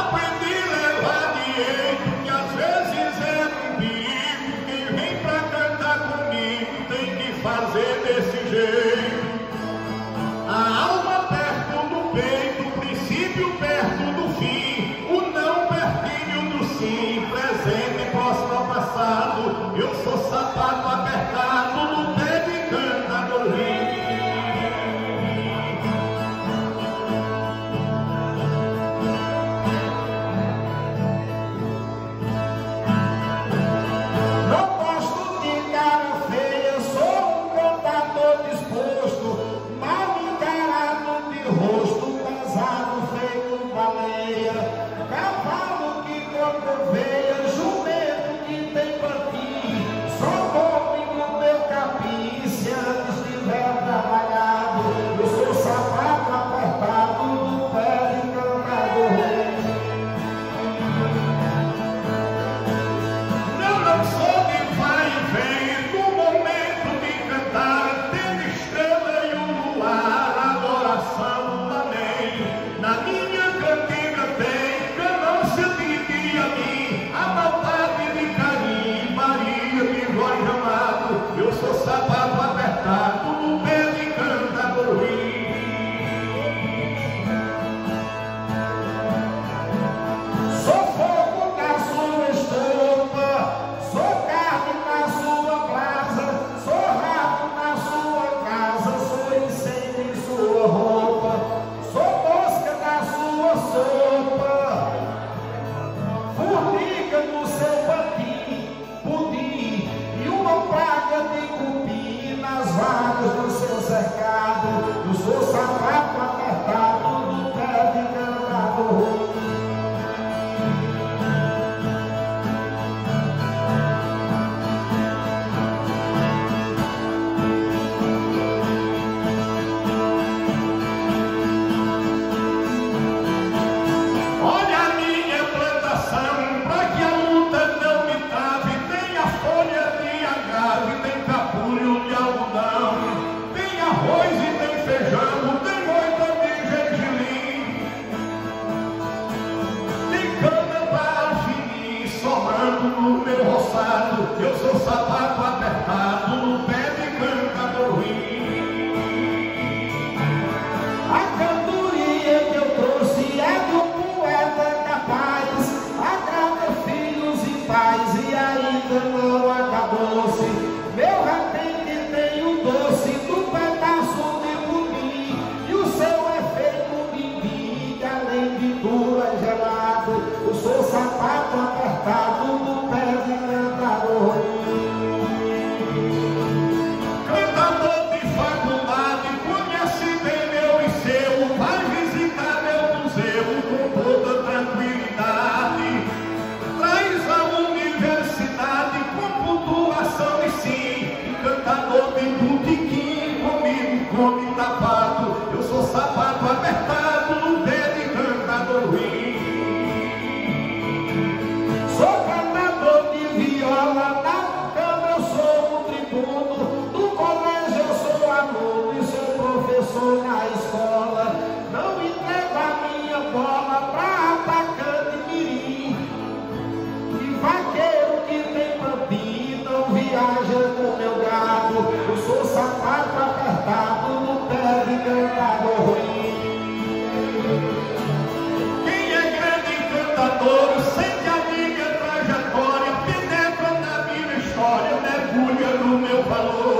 Aprendi a levar direito, que às vezes é um perigo. Quem vem pra cantar comigo tem que fazer desse jeito. A alma perto do peito, o princípio perto do fim, o não pertinho do sim, presente, próximo ao passado. Eu sou sapato apertado no pé de cantador. Eu sou sapato apertado no pé de cantador ruim. A cantoria que eu trouxe é do poeta capaz, agrada filhos e pais e ainda não acabou-se. Meu repente tem o doce do pedaço de pudim, e o seu é feito de vinho, além de tudo é gelado. Eu sou sapato apertado no pé de cantador. Cantador de faculdade, conhece bem meu liceu, vai visitar meu museu com toda tranquilidade. Traz a universidade com pontuação e sim, cantador de botequim, comigo come tapado. Eu sou sapato apertado no pé de cantador ruim. Sou cantador de viola, na cama eu sou um tribuno, no colégio eu sou aluno e sou professor na escola. Não entrego a minha bola pra atacante mirim, e vaqueiro que tem pampim não viaja com meu gado. Eu sou sapato apertado no pé de cantador ruim. Quem é grande cantador sente a minha trajetória, penetra na minha história, mergulha no meu valor.